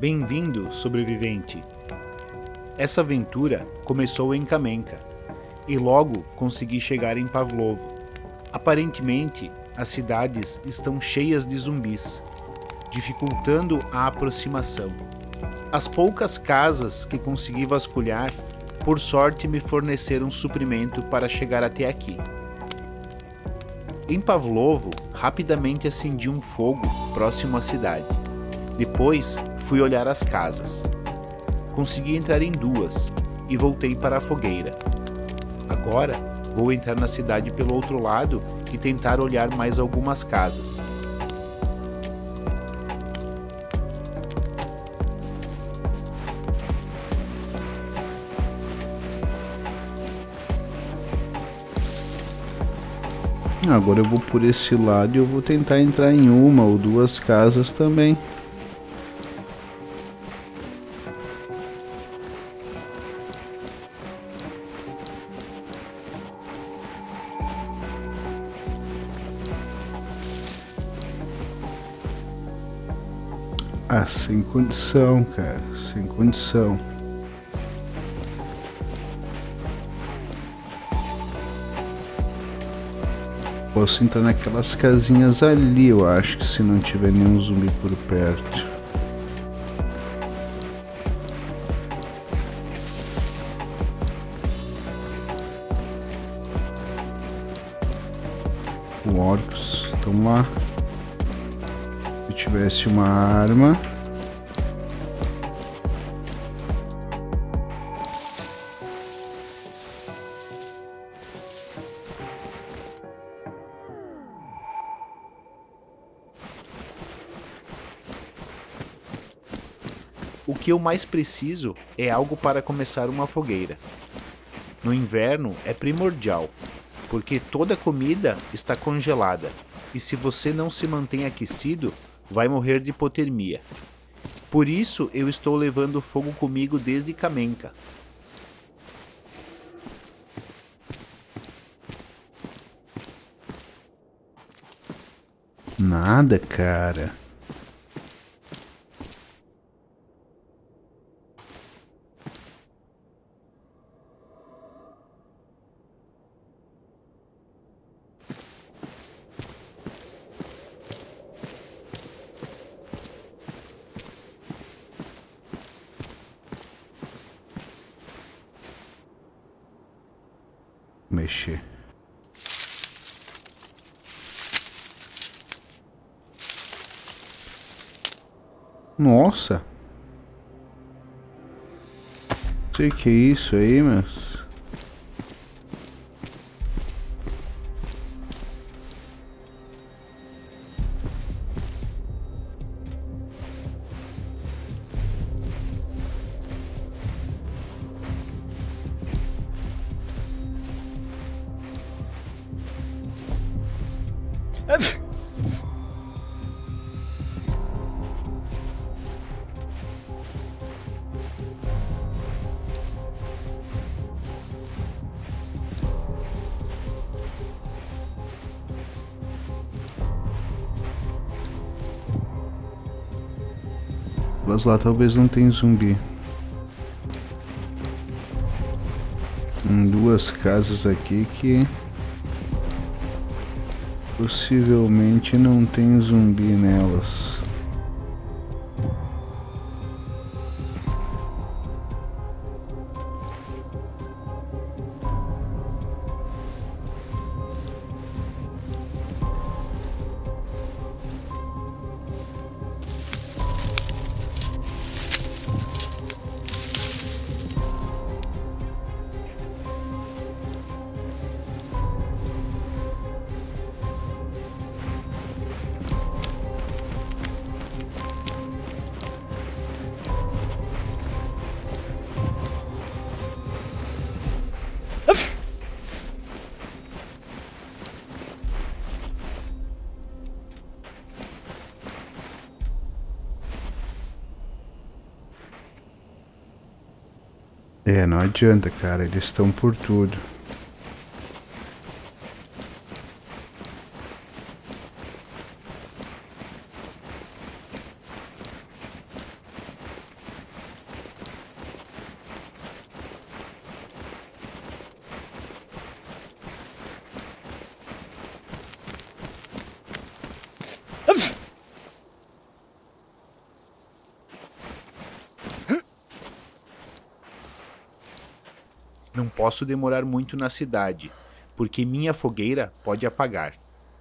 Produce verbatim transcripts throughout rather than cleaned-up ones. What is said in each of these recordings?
Bem-vindo, sobrevivente! Essa aventura começou em Kamenka, e logo consegui chegar em Pavlovo. Aparentemente, as cidades estão cheias de zumbis, dificultando a aproximação. As poucas casas que consegui vasculhar, por sorte me forneceram suprimento para chegar até aqui. Em Pavlovo, rapidamente acendi um fogo próximo à cidade. Depois, fui olhar as casas. Consegui entrar em duas e voltei para a fogueira. Agora, vou entrar na cidade pelo outro lado e tentar olhar mais algumas casas. Agora eu vou por esse lado e eu vou tentar entrar em uma ou duas casas também. Ah, sem condição, cara, sem condição. Posso entrar naquelas casinhas ali, eu acho, que se não tiver nenhum zumbi por perto. Orcos estão lá. Se eu tivesse uma arma. O que eu mais preciso é algo para começar uma fogueira. No inverno é primordial, porque toda comida está congelada, e se você não se mantém aquecido, vai morrer de hipotermia. Por isso eu estou levando fogo comigo desde Kamenka. Nada, cara. Mexer. Nossa. Não sei o que é isso aí, mas... Mas lá talvez não tenha zumbi. Em duas casas aqui que possivelmente não tem zumbi nelas. É, não adianta, cara, eles estão por tudo. Não posso demorar muito na cidade, porque minha fogueira pode apagar.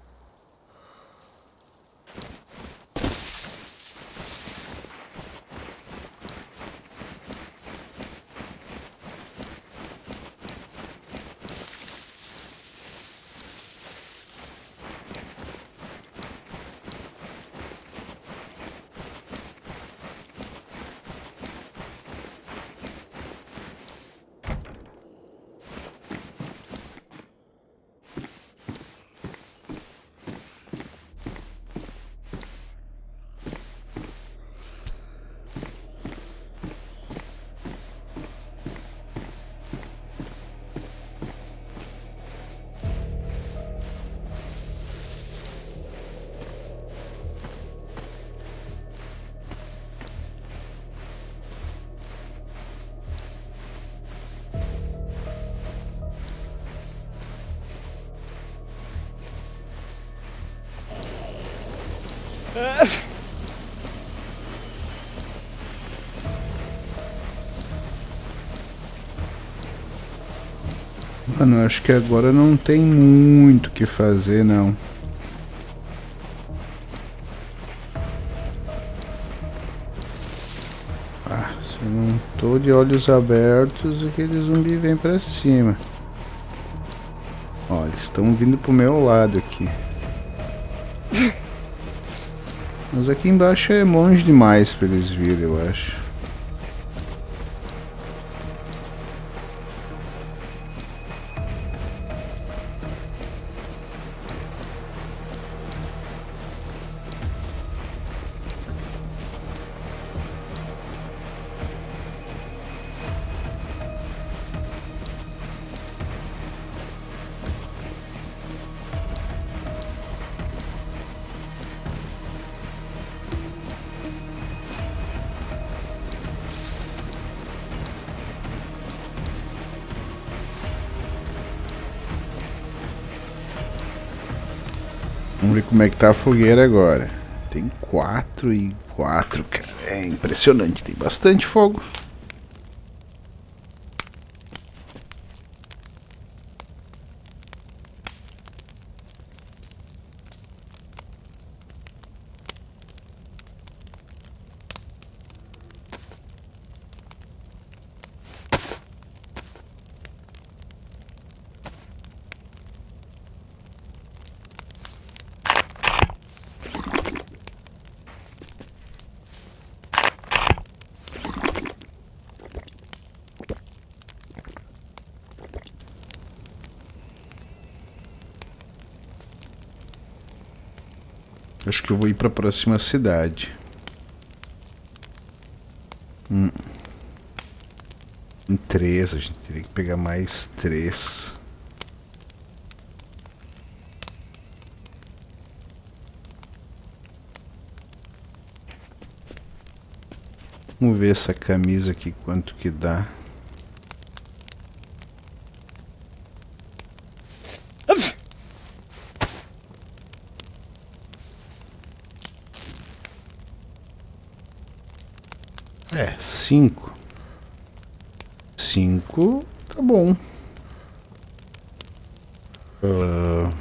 Mano, acho que agora não tem muito o que fazer, não. Ah, se eu não tô de olhos abertos, aquele zumbi vem pra cima. Ó, eles estão vindo pro meu lado aqui. Mas aqui embaixo é longe demais pra eles virem, eu acho. Vamos ver como é que tá a fogueira agora. Tem quatro e quatro, cara. É impressionante, tem bastante fogo. Acho que eu vou ir para a próxima cidade. Hum. Em três, a gente teria que pegar mais três. Vamos ver essa camisa aqui, quanto que dá. É, cinco. Cinco, tá bom. Uh...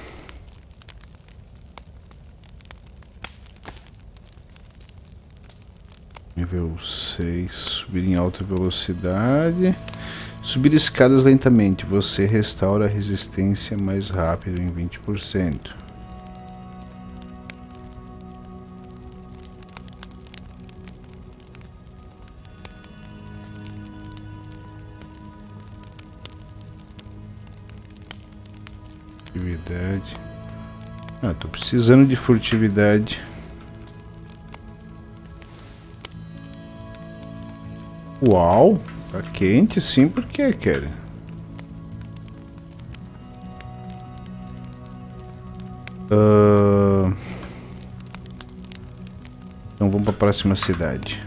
Nível seis, subir em alta velocidade. Subir escadas lentamente, você restaura a resistência mais rápido em vinte por cento. Furtividade. Ah, tô precisando de furtividade. Uau, tá quente sim, por que, cara? Uh... Então vamos para a próxima cidade.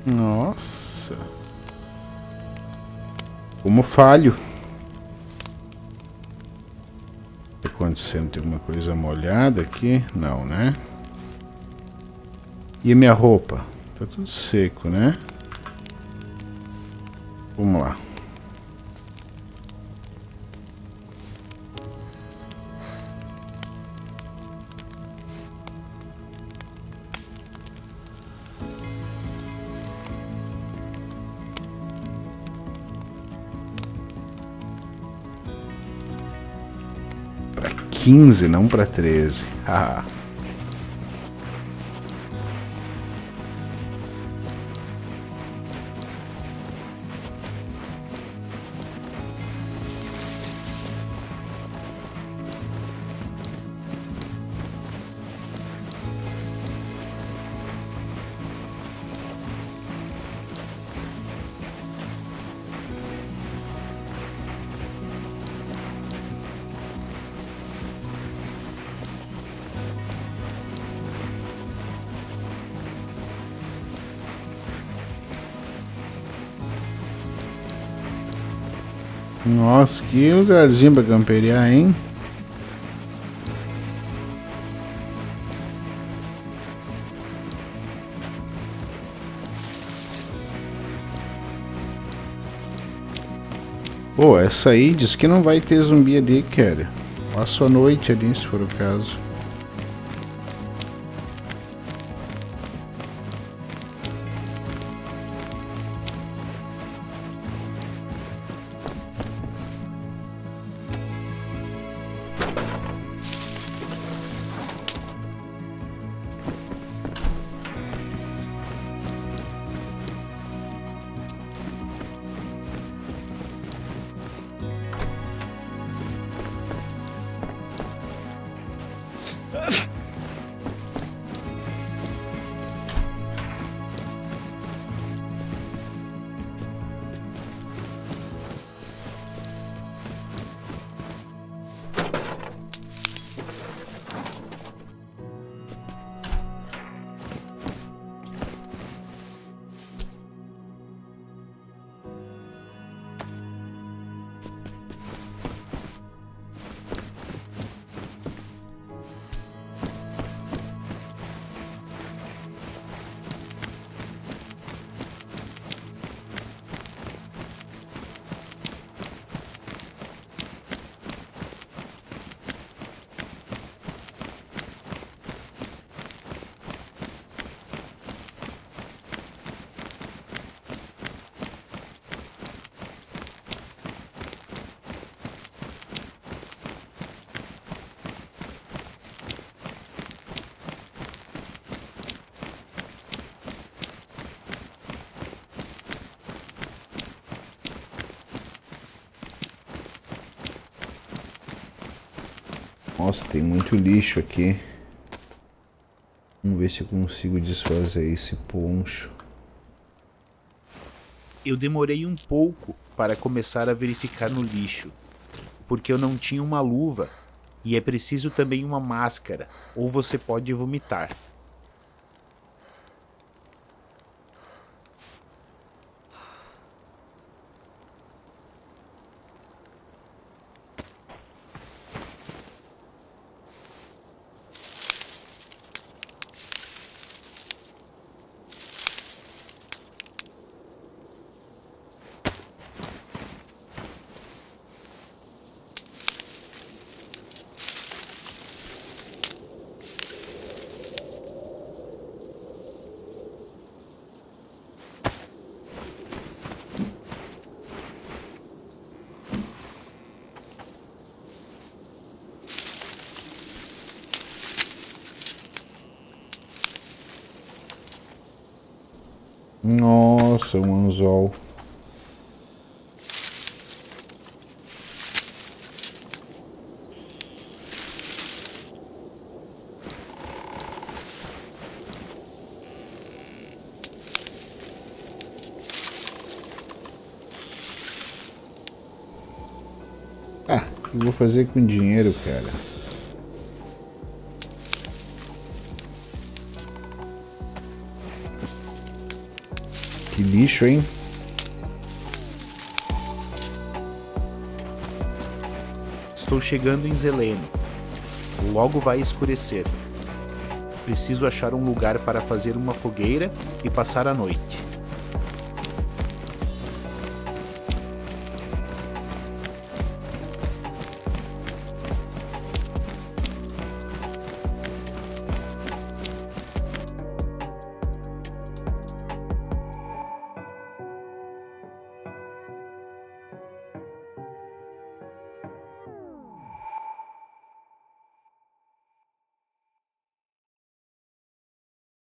Nossa. Como falho. Tá acontecendo? Tem alguma coisa molhada aqui? Não, né? E a minha roupa? Tá tudo seco, né? Vamos lá. Para quinze, não para treze. Ah. Nossa, que lugarzinho pra camperiar, hein? Pô, essa aí diz que não vai ter zumbi ali, cara. Passo a noite ali, se for o caso. Nossa, tem muito lixo aqui. Vamos ver se eu consigo desfazer esse poncho. Eu demorei um pouco para começar a verificar no lixo, porque eu não tinha uma luva e é preciso também uma máscara, ou você pode vomitar. Nossa, um anzol. Ah, o que eu vou fazer com dinheiro, cara? Que lixo, hein? Estou chegando em Zeleno. Logo vai escurecer. Preciso achar um lugar para fazer uma fogueira e passar a noite.